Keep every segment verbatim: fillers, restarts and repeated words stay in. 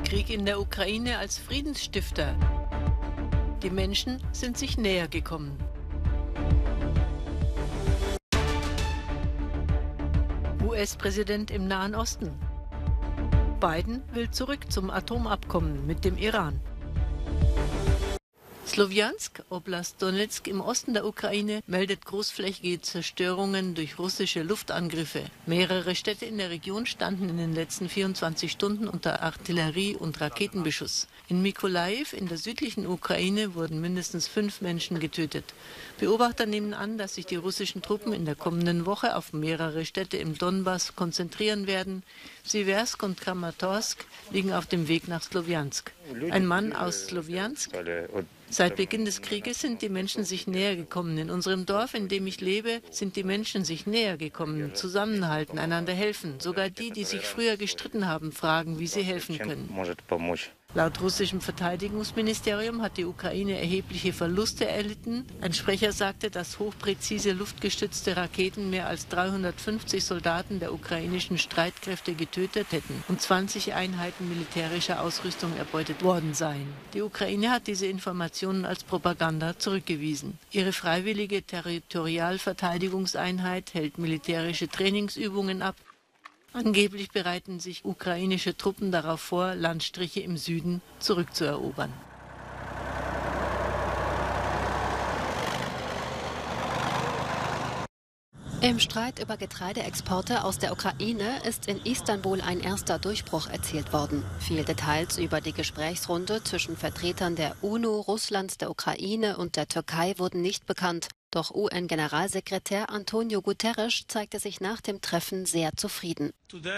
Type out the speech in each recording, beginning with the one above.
Krieg in der Ukraine als Friedensstifter. Die Menschen sind sich näher gekommen. U S-Präsident im Nahen Osten. Biden will zurück zum Atomabkommen mit dem Iran. Slowjansk, Oblast Donezk im Osten der Ukraine, meldet großflächige Zerstörungen durch russische Luftangriffe. Mehrere Städte in der Region standen in den letzten vierundzwanzig Stunden unter Artillerie- und Raketenbeschuss. In Mykolajiw in der südlichen Ukraine wurden mindestens fünf Menschen getötet. Beobachter nehmen an, dass sich die russischen Truppen in der kommenden Woche auf mehrere Städte im Donbass konzentrieren werden. Siversk und Kramatorsk liegen auf dem Weg nach Slowjansk. Ein Mann aus Slowjansk: Seit Beginn des Krieges sind die Menschen sich näher gekommen. In unserem Dorf, in dem ich lebe, sind die Menschen sich näher gekommen, zusammenhalten, einander helfen. Sogar die, die sich früher gestritten haben, fragen, wie sie helfen können. Laut russischem Verteidigungsministerium hat die Ukraine erhebliche Verluste erlitten. Ein Sprecher sagte, dass hochpräzise luftgestützte Raketen mehr als dreihundertfünfzig Soldaten der ukrainischen Streitkräfte getötet hätten und zwanzig Einheiten militärischer Ausrüstung erbeutet worden seien. Die Ukraine hat diese Informationen als Propaganda zurückgewiesen. Ihre freiwillige Territorialverteidigungseinheit hält militärische Trainingsübungen ab. Angeblich bereiten sich ukrainische Truppen darauf vor, Landstriche im Süden zurückzuerobern. Im Streit über Getreideexporte aus der Ukraine ist in Istanbul ein erster Durchbruch erzielt worden. Viele Details über die Gesprächsrunde zwischen Vertretern der UNO, Russlands, der Ukraine und der Türkei wurden nicht bekannt. Doch U N-Generalsekretär Antonio Guterres zeigte sich nach dem Treffen sehr zufrieden.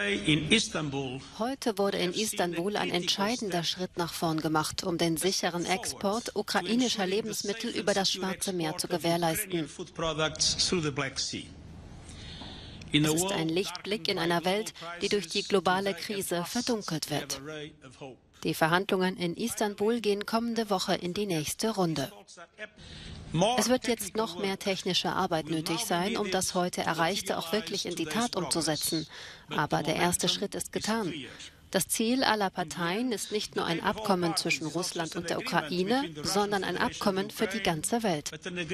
Heute wurde in Istanbul ein entscheidender Schritt nach vorn gemacht, um den sicheren Export ukrainischer Lebensmittel über das Schwarze Meer zu gewährleisten. Es ist ein Lichtblick in einer Welt, die durch die globale Krise verdunkelt wird. Die Verhandlungen in Istanbul gehen kommende Woche in die nächste Runde. Es wird jetzt noch mehr technische Arbeit nötig sein, um das heute Erreichte auch wirklich in die Tat umzusetzen. Aber der erste Schritt ist getan. Das Ziel aller Parteien ist nicht nur ein Abkommen zwischen Russland und der Ukraine, sondern ein Abkommen für die ganze Welt.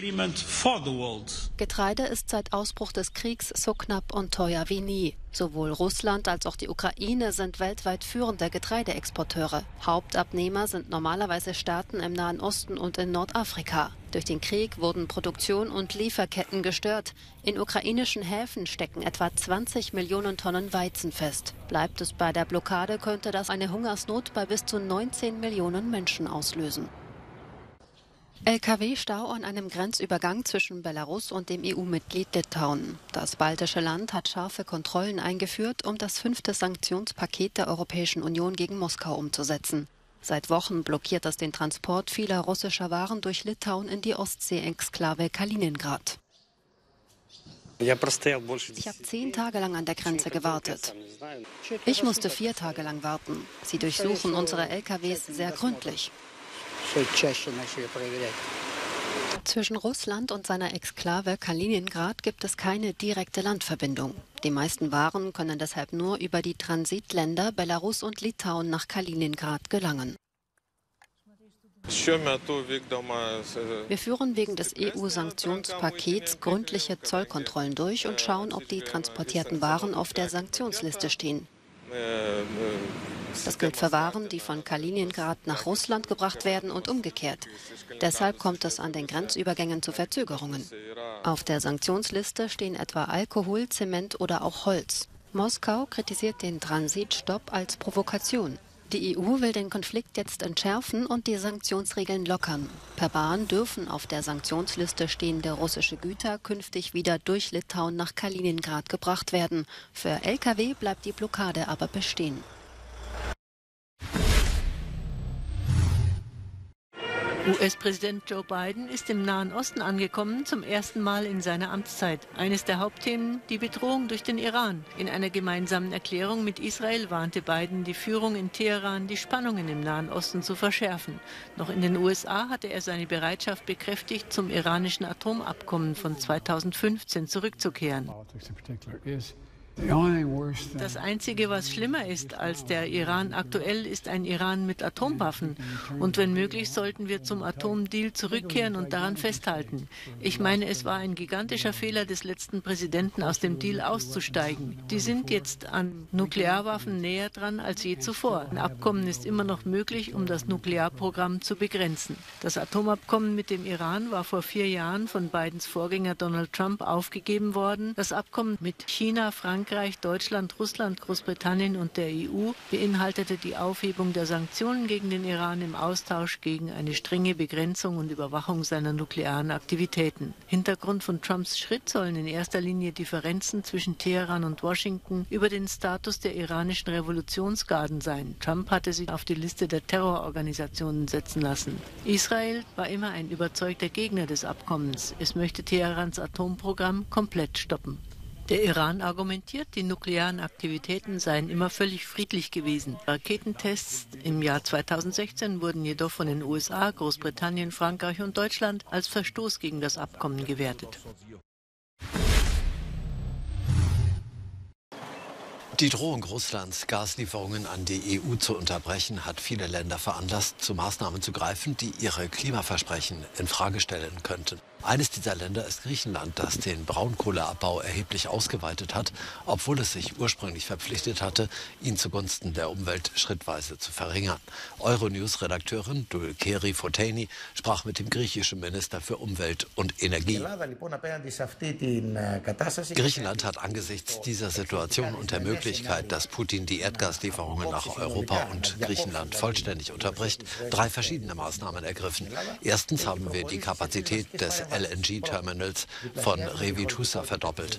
Getreide ist seit Ausbruch des Kriegs so knapp und teuer wie nie. Sowohl Russland als auch die Ukraine sind weltweit führende Getreideexporteure. Hauptabnehmer sind normalerweise Staaten im Nahen Osten und in Nordafrika. Durch den Krieg wurden Produktion und Lieferketten gestört. In ukrainischen Häfen stecken etwa zwanzig Millionen Tonnen Weizen fest. Bleibt es bei der Blockade, könnte das eine Hungersnot bei bis zu neunzehn Millionen Menschen auslösen. L K W-Stau an einem Grenzübergang zwischen Belarus und dem E U-Mitglied Litauen. Das baltische Land hat scharfe Kontrollen eingeführt, um das fünfte Sanktionspaket der Europäischen Union gegen Moskau umzusetzen. Seit Wochen blockiert es den Transport vieler russischer Waren durch Litauen in die Ostsee-Exklave Kaliningrad. Ich habe zehn Tage lang an der Grenze gewartet. Ich musste vier Tage lang warten. Sie durchsuchen unsere L K Ws sehr gründlich. Zwischen Russland und seiner Exklave Kaliningrad gibt es keine direkte Landverbindung. Die meisten Waren können deshalb nur über die Transitländer Belarus und Litauen nach Kaliningrad gelangen. Wir führen wegen des E U-Sanktionspakets gründliche Zollkontrollen durch und schauen, ob die transportierten Waren auf der Sanktionsliste stehen. Das gilt für Waren, die von Kaliningrad nach Russland gebracht werden und umgekehrt. Deshalb kommt es an den Grenzübergängen zu Verzögerungen. Auf der Sanktionsliste stehen etwa Alkohol, Zement oder auch Holz. Moskau kritisiert den Transitstopp als Provokation. Die E U will den Konflikt jetzt entschärfen und die Sanktionsregeln lockern. Per Bahn dürfen auf der Sanktionsliste stehende russische Güter künftig wieder durch Litauen nach Kaliningrad gebracht werden. Für L K W bleibt die Blockade aber bestehen. U S-Präsident Joe Biden ist im Nahen Osten angekommen, zum ersten Mal in seiner Amtszeit. Eines der Hauptthemen, die Bedrohung durch den Iran. In einer gemeinsamen Erklärung mit Israel warnte Biden die Führung in Teheran, die Spannungen im Nahen Osten zu verschärfen. Noch in den U S A hatte er seine Bereitschaft bekräftigt, zum iranischen Atomabkommen von zweitausendfünfzehn zurückzukehren. Das Einzige, was schlimmer ist als der Iran aktuell, ist ein Iran mit Atomwaffen. Und wenn möglich, sollten wir zum Atomdeal zurückkehren und daran festhalten. Ich meine, es war ein gigantischer Fehler des letzten Präsidenten, aus dem Deal auszusteigen. Die sind jetzt an Nuklearwaffen näher dran als je zuvor. Ein Abkommen ist immer noch möglich, um das Nuklearprogramm zu begrenzen. Das Atomabkommen mit dem Iran war vor vier Jahren von Bidens Vorgänger Donald Trump aufgegeben worden. Das Abkommen mit China, Frankreich, Deutschland, Russland, Großbritannien und der E U beinhaltete die Aufhebung der Sanktionen gegen den Iran im Austausch gegen eine strenge Begrenzung und Überwachung seiner nuklearen Aktivitäten. Hintergrund von Trumps Schritt sollen in erster Linie Differenzen zwischen Teheran und Washington über den Status der iranischen Revolutionsgarden sein. Trump hatte sie auf die Liste der Terrororganisationen setzen lassen. Israel war immer ein überzeugter Gegner des Abkommens. Es möchte Teherans Atomprogramm komplett stoppen. Der Iran argumentiert, die nuklearen Aktivitäten seien immer völlig friedlich gewesen. Raketentests im Jahr zweitausendsechzehn wurden jedoch von den U S A, Großbritannien, Frankreich und Deutschland als Verstoß gegen das Abkommen gewertet. Die Drohung Russlands, Gaslieferungen an die E U zu unterbrechen, hat viele Länder veranlasst, zu Maßnahmen zu greifen, die ihre Klimaversprechen in Frage stellen könnten. Eines dieser Länder ist Griechenland, das den Braunkohleabbau erheblich ausgeweitet hat, obwohl es sich ursprünglich verpflichtet hatte, ihn zugunsten der Umwelt schrittweise zu verringern. Euronews-Redakteurin Dulkeri Foteini sprach mit dem griechischen Minister für Umwelt und Energie. Griechenland hat angesichts dieser Situation und der Möglichkeit, dass Putin die Erdgaslieferungen nach Europa und Griechenland vollständig unterbricht, drei verschiedene Maßnahmen ergriffen. Erstens haben wir die Kapazität des L N G-Terminals von Revitusa verdoppelt.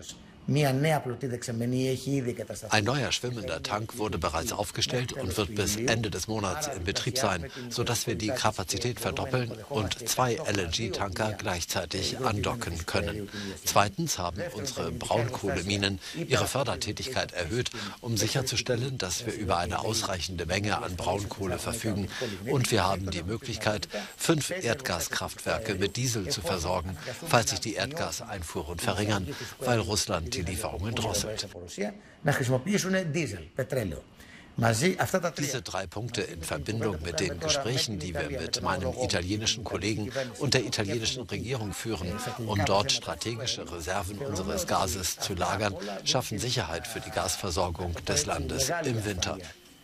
Ein neuer schwimmender Tank wurde bereits aufgestellt und wird bis Ende des Monats in Betrieb sein, sodass wir die Kapazität verdoppeln und zwei L N G-Tanker gleichzeitig andocken können. Zweitens haben unsere Braunkohleminen ihre Fördertätigkeit erhöht, um sicherzustellen, dass wir über eine ausreichende Menge an Braunkohle verfügen. Und wir haben die Möglichkeit, fünf Erdgaskraftwerke mit Diesel zu versorgen, falls sich die Erdgaseinfuhren verringern, weil Russland die Lieferungen drosselt. Diese drei Punkte in Verbindung mit den Gesprächen, die wir mit meinem italienischen Kollegen und der italienischen Regierung führen, um dort strategische Reserven unseres Gases zu lagern, schaffen Sicherheit für die Gasversorgung des Landes im Winter.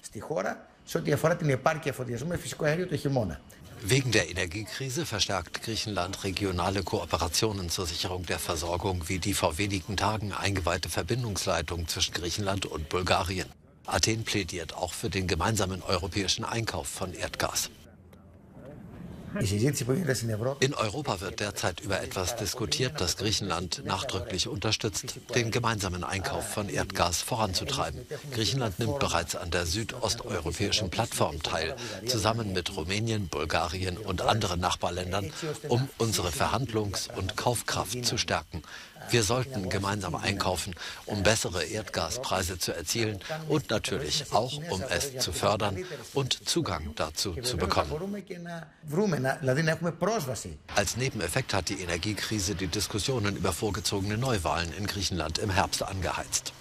Wegen der Energiekrise verstärkt Griechenland regionale Kooperationen zur Sicherung der Versorgung, wie die vor wenigen Tagen eingeweihte Verbindungsleitung zwischen Griechenland und Bulgarien. Athen plädiert auch für den gemeinsamen europäischen Einkauf von Erdgas. In Europa wird derzeit über etwas diskutiert, das Griechenland nachdrücklich unterstützt, den gemeinsamen Einkauf von Erdgas voranzutreiben. Griechenland nimmt bereits an der südosteuropäischen Plattform teil, zusammen mit Rumänien, Bulgarien und anderen Nachbarländern, um unsere Verhandlungs- und Kaufkraft zu stärken. Wir sollten gemeinsam einkaufen, um bessere Erdgaspreise zu erzielen und natürlich auch, um es zu fördern und Zugang dazu zu bekommen. Als Nebeneffekt hat die Energiekrise die Diskussionen über vorgezogene Neuwahlen in Griechenland im Herbst angeheizt.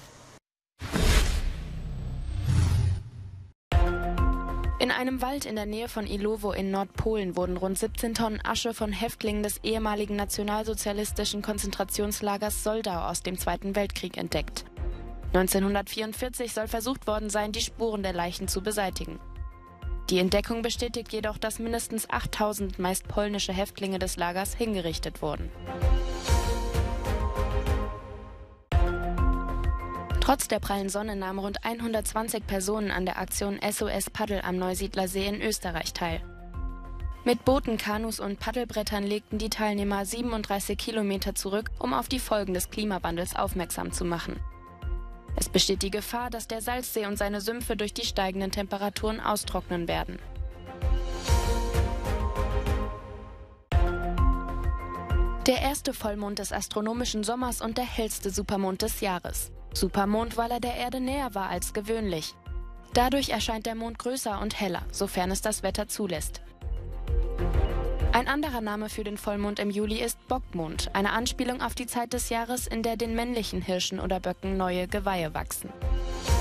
In einem Wald in der Nähe von Ilowo in Nordpolen wurden rund siebzehn Tonnen Asche von Häftlingen des ehemaligen nationalsozialistischen Konzentrationslagers Soldau aus dem Zweiten Weltkrieg entdeckt. neunzehnhundertvierundvierzig soll versucht worden sein, die Spuren der Leichen zu beseitigen. Die Entdeckung bestätigt jedoch, dass mindestens achttausend meist polnische Häftlinge des Lagers hingerichtet wurden. Trotz der prallen Sonne nahmen rund hundertzwanzig Personen an der Aktion S O S Paddel am Neusiedlersee in Österreich teil. Mit Booten, Kanus und Paddelbrettern legten die Teilnehmer siebenunddreißig Kilometer zurück, um auf die Folgen des Klimawandels aufmerksam zu machen. Es besteht die Gefahr, dass der Salzsee und seine Sümpfe durch die steigenden Temperaturen austrocknen werden. Der erste Vollmond des astronomischen Sommers und der hellste Supermond des Jahres. Supermond, weil er der Erde näher war als gewöhnlich. Dadurch erscheint der Mond größer und heller, sofern es das Wetter zulässt. Ein anderer Name für den Vollmond im Juli ist Bockmond, eine Anspielung auf die Zeit des Jahres, in der den männlichen Hirschen oder Böcken neue Geweihe wachsen.